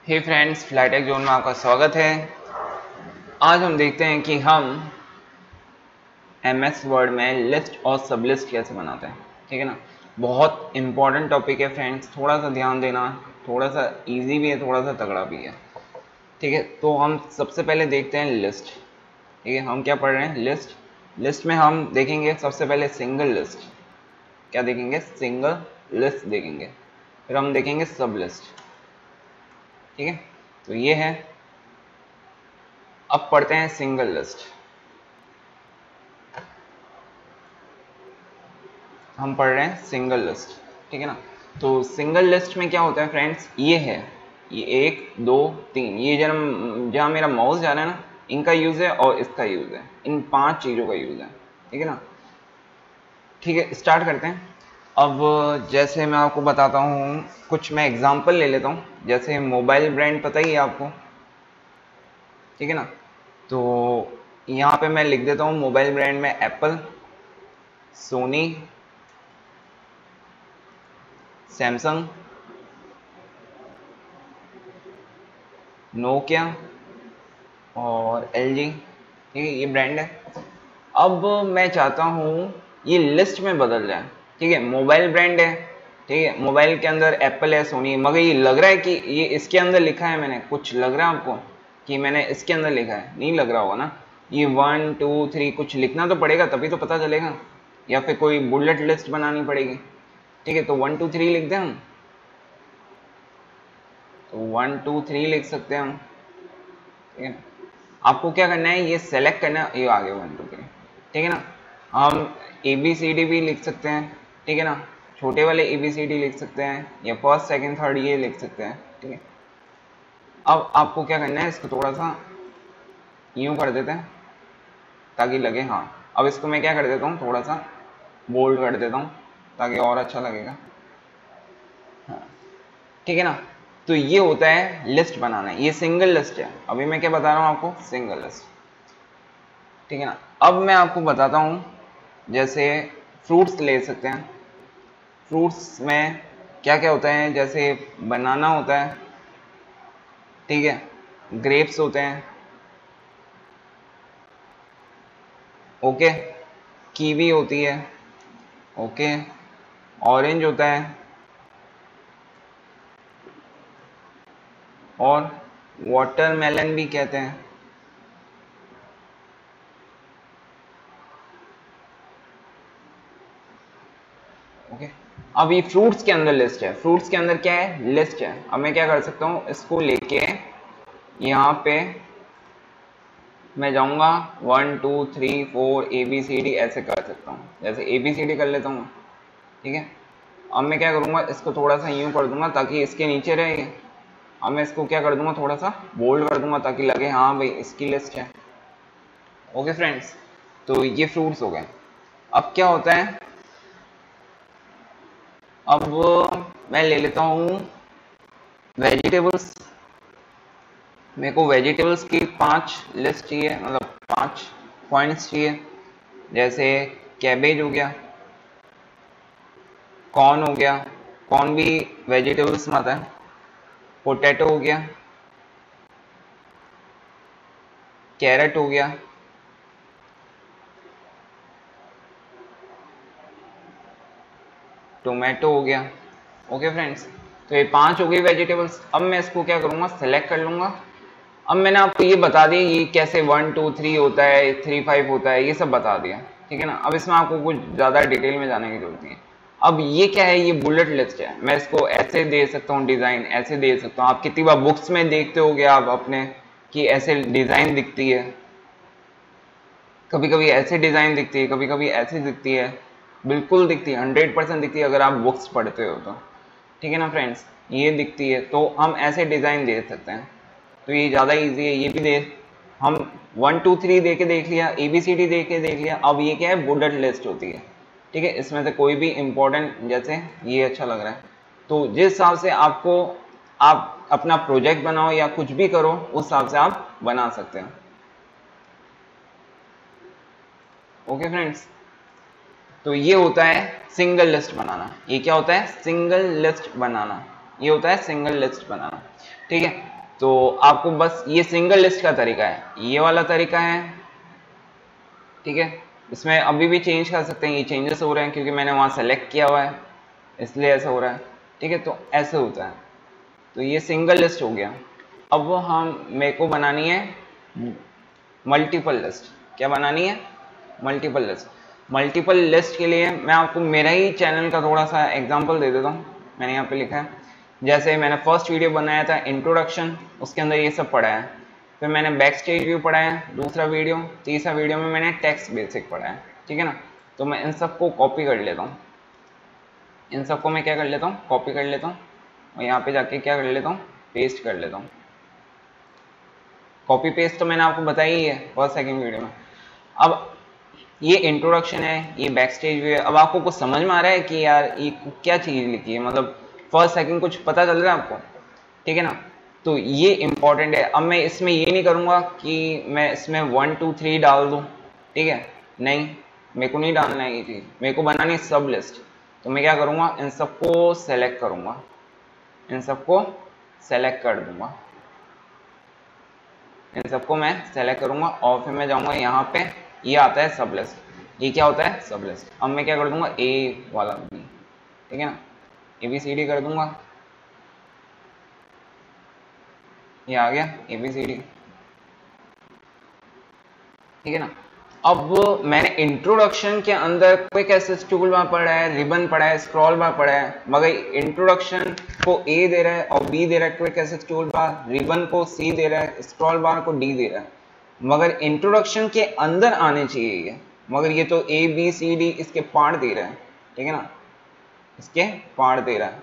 हे friends, फ्लाईटेक zone में आपका स्वागत है। आज हम देखते हैं कि हम एमएस वर्ड में लिस्ट और सब लिस्ट कैसे बनाते हैं। ठीक है ना, बहुत इंपॉर्टेंट टॉपिक है फ्रेंड्स, थोड़ा सा ध्यान देना। थोड़ा सा इजी भी है, थोड़ा सा तगड़ा भी है। ठीक है, तो हम सबसे पहले देखते हैं लिस्ट। ठीक है, हम क्या पढ़ रहे हैं? लिस्ट। लिस्ट में हम देखेंगे सबसे पहले सिंगल लिस्ट। क्या देखेंगे? सिंगल लिस्ट देखेंगे। फिर हम देखेंगे सब लिस्ट। ठीक है, तो ये है। अब पढ़ते हैं सिंगल लिस्ट। हम पढ़ रहे हैं सिंगल लिस्ट। ठीक है ना, तो सिंगल लिस्ट में क्या होता है फ्रेंड्स? ये है, ये 1 2 3, ये जहाँ मेरा माउस जा रहा है ना, इनका यूज है और इसका यूज है, इन 5 चीजों का यूज है। ठीक है ना, ठीक है, स्टार्ट करते हैं। अब जैसे मैं आपको बताता हूँ, कुछ मैं एग्जांपल ले लेता हूँ। जैसे मोबाइल ब्रांड पता ही है आपको, ठीक है ना, तो यहाँ पे मैं लिख देता हूँ मोबाइल ब्रांड में एप्पल, सोनी, सैमसंग, नोकिया और एलजी। ठीक है, ये ब्रांड है। अब मैं चाहता हूँ ये लिस्ट में बदल जाए। ठीक है, मोबाइल ब्रांड है, ठीक है, मोबाइल के अंदर एप्पल है, सोनी, मगर ये लग रहा है कि ये इसके अंदर लिखा है मैंने, कुछ लग रहा है आपको कि मैंने इसके अंदर लिखा है? नहीं लग रहा होगा ना। ये 1 2 3 कुछ लिखना तो पड़ेगा, तभी तो पता चलेगा, या फिर कोई बुलेट लिस्ट बनानी पड़ेगी। ठीक है, तो 1 2 3 लिख दें हम, तो 1 2 3 लिख सकते हैं हम। ठीक है, आपको क्या करना है, ये सेलेक्ट करना है, ये आ गया 1 2 3। ठीक है ना, हम ABCD भी लिख सकते हैं। ठीक है ना, छोटे वाले ABCD लिख सकते हैं, या फर्स्ट सेकंड थर्ड ये लिख सकते हैं। ठीक है, अब आपको क्या करना है, इसको थोड़ा सा यूं कर देते हैं ताकि लगे। हाँ, अब इसको मैं क्या कर देता हूँ, थोड़ा सा बोल्ड कर देता हूँ ताकि और अच्छा लगेगा। हाँ, ठीक है ना, तो ये होता है लिस्ट बनाना। ये सिंगल लिस्ट है, अभी मैं क्या बता रहा हूँ आपको, सिंगल लिस्ट। ठीक है ना, अब मैं आपको बताता हूँ, जैसे फ्रूट्स ले सकते हैं। फ्रूट्स में क्या क्या होता है? जैसे बनाना होता है, ठीक है, ग्रेप्स होते हैं, ओके, कीवी होती है, ओके, ऑरेंज होता है, और वाटरमेलन भी कहते हैं। ओके, अब ये फ्रूट्स के अंदर लिस्ट है। फ्रूट्स के अंदर क्या है? लिस्ट है। अब मैं क्या कर सकता हूँ, इसको लेके यहाँ पे मैं जाऊंगा 1 2 3 4 ABCD ऐसे कर सकता हूँ। जैसे ABCD कर लेता हूँ, ठीक है। अब मैं क्या करूँगा, इसको थोड़ा सा यूं कर दूंगा ताकि इसके नीचे रहे। अब मैं इसको क्या कर दूंगा, थोड़ा सा बोल्ड कर दूंगा ताकि लगे हाँ भाई इसकी लिस्ट है। ओके फ्रेंड्स, तो ये फ्रूट्स हो गए। अब क्या होता है, अब मैं ले लेता हूँ वेजिटेबल्स। मेरे को वेजिटेबल्स की 5 लिस्ट चाहिए, मतलब 5 पॉइंट्स चाहिए। जैसे कैबेज हो गया, कॉर्न हो गया, कॉर्न भी वेजिटेबल्स में आता है, पोटैटो हो गया, कैरेट हो गया, टोमेटो हो गया। ओके फ्रेंड्स, तो ये 5 हो गई वेजिटेबल्स। अब मैं इसको क्या करूँगा, सेलेक्ट कर लूँगा। अब मैंने आपको ये बता दिया ये कैसे 1 2 3 होता है, 3 5 होता है, ये सब बता दिया। ठीक है ना, अब इसमें आपको कुछ ज़्यादा डिटेल में जाने की जरूरत नहीं है। अब ये क्या है, ये बुलेट लिस्ट है। मैं इसको ऐसे दे सकता हूँ, डिज़ाइन ऐसे दे सकता हूँ। आप कितनी बार बुक्स में देखते होगे आप अपने कि ऐसे डिज़ाइन दिखती है, कभी कभी ऐसे डिज़ाइन दिखती है, कभी कभी ऐसे दिखती है, बिल्कुल दिखती है, 100% दिखती है अगर आप बुक्स पढ़ते हो तो। ठीक है ना फ्रेंड्स, ये दिखती है, तो हम ऐसे डिज़ाइन दे सकते हैं। तो ये ज़्यादा इजी है, ये भी दे। हम 1 2 3 दे के देख लिया, ABCD दे के देख लिया। अब ये क्या है, बुलेट लिस्ट होती है। ठीक है, इसमें से कोई भी इंपॉर्टेंट, जैसे ये अच्छा लग रहा है, तो जिस हिसाब से आपको, आप अपना प्रोजेक्ट बनाओ या कुछ भी करो, उस हिसाब से आप बना सकते हैं। ओके फ्रेंड्स, तो ये होता है सिंगल लिस्ट बनाना। ये क्या होता है, सिंगल लिस्ट बनाना। ये होता है सिंगल लिस्ट बनाना। ठीक है, तो आपको बस ये सिंगल लिस्ट का तरीका है, ये वाला तरीका है। ठीक है, इसमें अभी भी चेंज कर सकते हैं, ये चेंजेस हो रहे हैं क्योंकि मैंने वहाँ सेलेक्ट किया हुआ है इसलिए ऐसा हो रहा है। ठीक है, तो ऐसे होता है। तो ये सिंगल लिस्ट हो गया। अब हम मेरे को बनानी है मल्टीपल लिस्ट। क्या बनानी है? Multiple list. मल्टीपल लिस्ट के लिए मैं आपको मेरा ही चैनल का थोड़ा सा एग्जांपल दे देता हूँ। मैंने यहाँ पे लिखा है, जैसे मैंने फर्स्ट वीडियो बनाया था इंट्रोडक्शन, उसके अंदर ये सब पढ़ा है। फिर मैंने बैक स्टेज व्यू पढ़ा है दूसरा वीडियो, तीसरा वीडियो में मैंने टेक्स्ट बेसिक पढ़ा है। ठीक है ना, तो मैं इन सबको कॉपी कर लेता हूँ, इन सबको मैं क्या कर लेता हूँ, कॉपी कर लेता हूँ और यहाँ पे जाके क्या कर लेता हूँ, पेस्ट कर लेता हूँ। कॉपी पेस्ट तो मैंने आपको बताया ही है फर्स्ट सेकंड वीडियो में। अब ये इंट्रोडक्शन है, ये बैक स्टेज व्यू है। अब आपको कुछ समझ में आ रहा है कि यार ये क्या चीज़ लिखी है, मतलब फर्स्ट सेकंड कुछ पता चल रहा है आपको? ठीक है ना, तो ये इंपॉर्टेंट है। अब मैं इसमें ये नहीं करूँगा कि मैं इसमें 1 2 3 डाल दूँ। ठीक है, नहीं, मेरे को नहीं डालना है ये चीज़, मेरे को बनानी है सब लिस्ट। तो मैं क्या करूँगा, इन सबको सेलेक्ट करूँगा, इन सबको सेलेक्ट कर दूंगा, इन सबको मैं सेलेक्ट करूंगा और फिर मैं जाऊंगा यहाँ पे, ये आता है सब लिस्ट। ये क्या होता है? सब लिस्ट। अब मैं क्या कर दूंगा, ए वाला बी, ठीक है ना, ABCD कर दूंगा, ये आ गया ABCD। ठीक है ना, अब मैंने इंट्रोडक्शन के अंदर क्विक एक्सेस टूल बार पढ़ा है, रिबन पढ़ा है, स्क्रॉल बार पढ़ा है, मगर इंट्रोडक्शन को A दे रहा है और B दे रहा है quick access toolbar, ribbon को C दे रहा है, स्क्रॉल बार को D दे रहा है। मगर इंट्रोडक्शन के अंदर आने चाहिए ये, मगर ये तो ABCD इसके पार्ट दे रहा है। ठीक है ना, इसके पार्ट दे रहा है।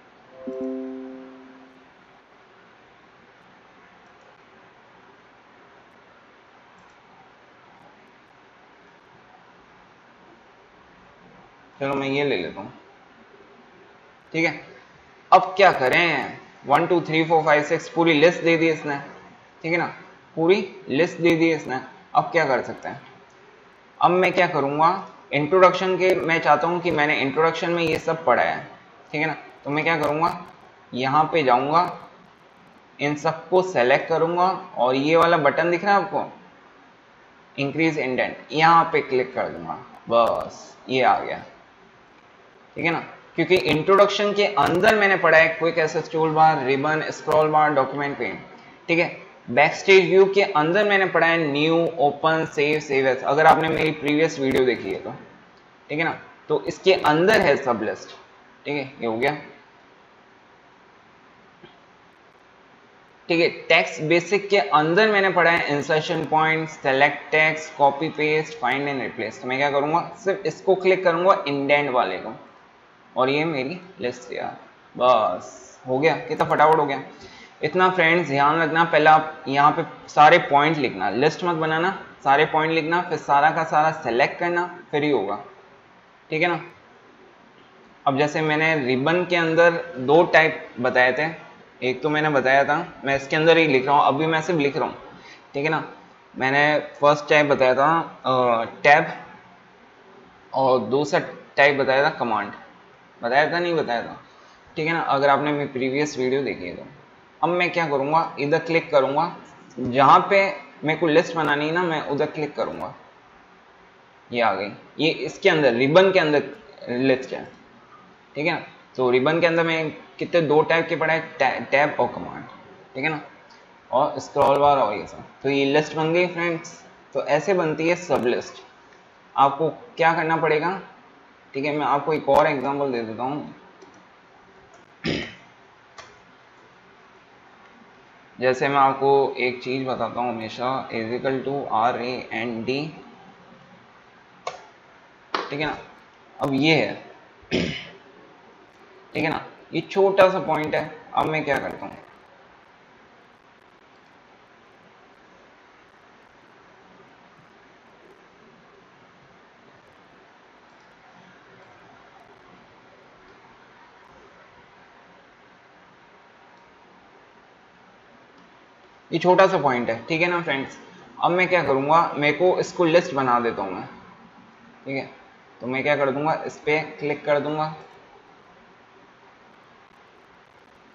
चलो मैं ये ले लेता हूँ। ठीक है, अब क्या करें, 1 2 3 4 5 6 पूरी लिस्ट दे दी इसने। ठीक है ना, पूरी लिस्ट दे दी इसने। अब क्या कर सकते हैं, अब मैं क्या करूँगा, इंट्रोडक्शन के मैं चाहता हूँ कि मैंने इंट्रोडक्शन में ये सब पढ़ा है। ठीक है ना, तो मैं क्या करूँगा, यहाँ पे जाऊँगा, इन सबको सेलेक्ट करूँगा और ये वाला बटन दिख रहा है आपको, इंक्रीज इंडेंट, यहाँ पे क्लिक कर दूंगा, बस ये आ गया। ठीक है ना, क्योंकि इंट्रोडक्शन के अंदर मैंने पढ़ा है quick access toolbar, ribbon, scroll bar, document pane. ठीक है, बैक स्टेज व्यू के अंदर मैंने पढ़ा है new, open, save, save as, अगर आपने मेरी प्रीवियस वीडियो देखी है तो। ठीक है ना, तो इसके अंदर है सब लिस्ट। ठीक है, ये हो गया। ठीक है, टेक्स्ट बेसिक के अंदर मैंने पढ़ा है insertion point, select text, copy paste, find and replace. तो मैं क्या करूंगा, सिर्फ इसको क्लिक करूंगा इंडेंट वाले को और ये मेरी लिस्ट यार, बस हो गया। कितना फटाफट हो गया। इतना फ्रेंड्स ध्यान रखना, पहले आप यहाँ पे सारे पॉइंट लिखना, लिस्ट मत बनाना, सारे पॉइंट लिखना, फिर सारा का सारा सेलेक्ट करना, फिर ही होगा। ठीक है ना, अब जैसे मैंने रिबन के अंदर 2 टाइप बताए थे, एक तो मैंने बताया था, मैं इसके अंदर ही लिख रहा हूँ, अभी मैं सिर्फ लिख रहा हूँ। ठीक है ना, मैंने फर्स्ट टाइप बताया था टैब और दूसरा टाइप बताया था कमांड। बताया था नहीं बताया था? ठीक है ना, अगर आपने मेरी प्रीवियस वीडियो देखी है तो। अब मैं क्या करूँगा, इधर क्लिक करूँगा, जहाँ पे मेरे को लिस्ट बनानी है ना, मैं उधर क्लिक करूँगा, ये आ गई। ये इसके अंदर रिबन के अंदर लिस्ट है। ठीक है ना, तो रिबन के अंदर मैं कितने 2 टाइप के पढ़ा है, टैब और कमांड। ठीक है ना, और स्क्रॉल बार और ये सब। तो ये लिस्ट बन गई फ्रेंड्स। तो ऐसे बनती है सब लिस्ट। आपको क्या करना पड़ेगा, ठीक है, मैं आपको एक और एग्जांपल दे देता हूँ। जैसे मैं आपको एक चीज बताता हूँ हमेशा, इजिकल टू RAND। ठीक है ना, अब ये है, ठीक है ना, ये छोटा सा पॉइंट है। अब मैं क्या करता हूँ, ये छोटा सा पॉइंट है। ठीक है ना फ्रेंड्स, अब मैं क्या करूँगा, मेरे को इसको लिस्ट बना देता हूँ मैं। ठीक है, तो मैं क्या कर दूंगा, इस पर क्लिक कर दूंगा,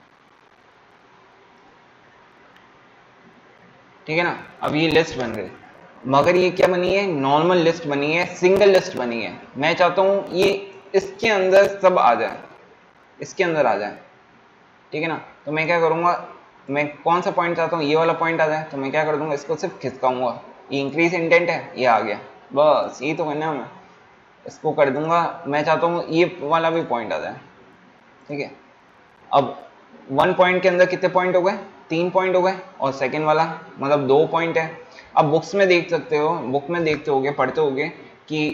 ठीक है ना। अब ये लिस्ट बन गई, मगर ये क्या बनी है, नॉर्मल लिस्ट बनी है, सिंगल लिस्ट बनी है। मैं चाहता हूँ ये इसके अंदर सब आ जाए, इसके अंदर आ जाए, ठीक है ना। तो मैं क्या करूँगा, मैं कौन सा पॉइंट चाहता हूँ, ये वाला पॉइंट आ जाए, तो मैं क्या कर दूंगा, इसको सिर्फ खिसकाऊंगा, ये इंक्रीज इंडेंट है, ये आ गया, बस यही तो करना है हमें। इसको कर दूंगा, मैं चाहता हूँ ये वाला भी पॉइंट आ जाए, ठीक है। अब 1 पॉइंट के अंदर कितने पॉइंट हो गए, 3 पॉइंट हो गए, और सेकंड वाला मतलब 2 पॉइंट है। अब बुक्स में देख सकते हो, बुक में देखते होगे, पढ़ते होगे कि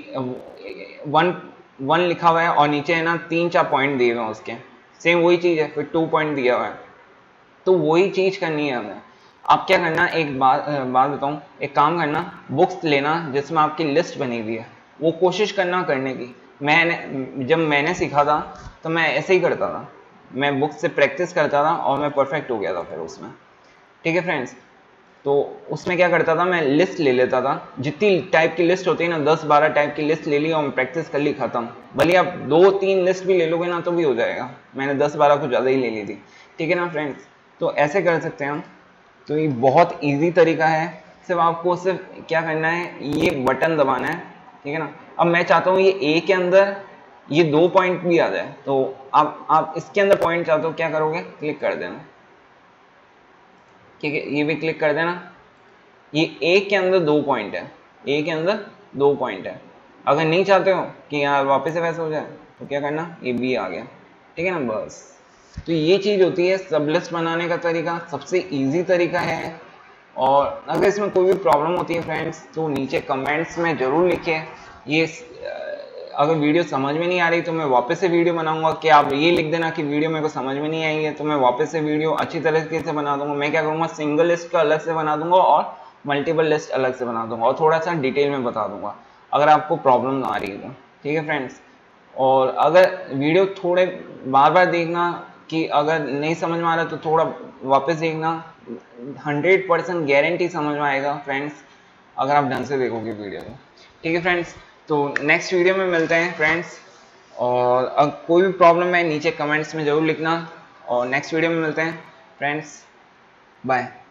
1 लिखा हुआ है और नीचे है ना 3-4 पॉइंट दिए हुए हैं उसके, सेम वही चीज़ है, फिर 2 पॉइंट दिया हुआ है, तो वही चीज़ करनी है हमें। आप क्या करना, एक बात बताऊँ, एक काम करना, बुक्स लेना जिसमें आपकी लिस्ट बनी हुई है, वो कोशिश करना करने की। जब मैंने सीखा था तो मैं ऐसे ही करता था, मैं बुक्स से प्रैक्टिस करता था और मैं परफेक्ट हो गया था फिर उसमें, ठीक है फ्रेंड्स। तो उसमें क्या करता था, मैं लिस्ट ले लेता था, जितनी टाइप की लिस्ट होती है ना, 10-12 टाइप की लिस्ट ले ली और मैं प्रैक्टिस कर ली, खत्म। भले आप 2-3 लिस्ट भी ले लोगे ना तो भी हो जाएगा, मैंने 10-12 कुछ ज़्यादा ही ले ली थी, ठीक है ना फ्रेंड्स। तो ऐसे कर सकते हैं हम। तो ये बहुत ईजी तरीका है, सिर्फ आपको सिर्फ क्या करना है, ये बटन दबाना है, ठीक है ना। अब मैं चाहता हूँ ये ए के अंदर ये 2 पॉइंट भी आ जाए, तो आप इसके अंदर पॉइंट चाहते हो, क्या करोगे, क्लिक कर देना, ठीक है, ये भी क्लिक कर देना। ये ए के अंदर 2 पॉइंट है, ए के अंदर 2 पॉइंट है। अगर नहीं चाहते हो कि यार वापस से वैसे हो जाए तो क्या करना, ये बी आ गया, ठीक है ना, बस। तो ये चीज़ होती है सब लिस्ट बनाने का तरीका, सबसे इजी तरीका है। और अगर इसमें कोई भी प्रॉब्लम होती है फ्रेंड्स तो नीचे कमेंट्स में ज़रूर लिखें। ये अगर वीडियो समझ में नहीं आ रही तो मैं वापस से वीडियो बनाऊंगा, कि आप ये लिख देना कि वीडियो मेरे को समझ में नहीं आई है, तो मैं वापस से वीडियो अच्छी तरीके से बना दूंगा। मैं क्या करूँगा, सिंगल लिस्ट का अलग से बना दूंगा और मल्टीपल लिस्ट अलग से बना दूंगा, और थोड़ा सा डिटेल में बता दूंगा अगर आपको प्रॉब्लम ना आ रही है तो, ठीक है फ्रेंड्स। और अगर वीडियो थोड़े बार बार देखना, कि अगर नहीं समझ में आ रहा तो थोड़ा वापस देखना, 100% गारंटी समझ में आएगा फ्रेंड्स, अगर आप ढंग से देखोगे वीडियो को, ठीक है फ्रेंड्स। तो नेक्स्ट वीडियो में मिलते हैं फ्रेंड्स, और अगर कोई भी प्रॉब्लम है नीचे कमेंट्स में ज़रूर लिखना, और नेक्स्ट वीडियो में मिलते हैं फ्रेंड्स, बाय।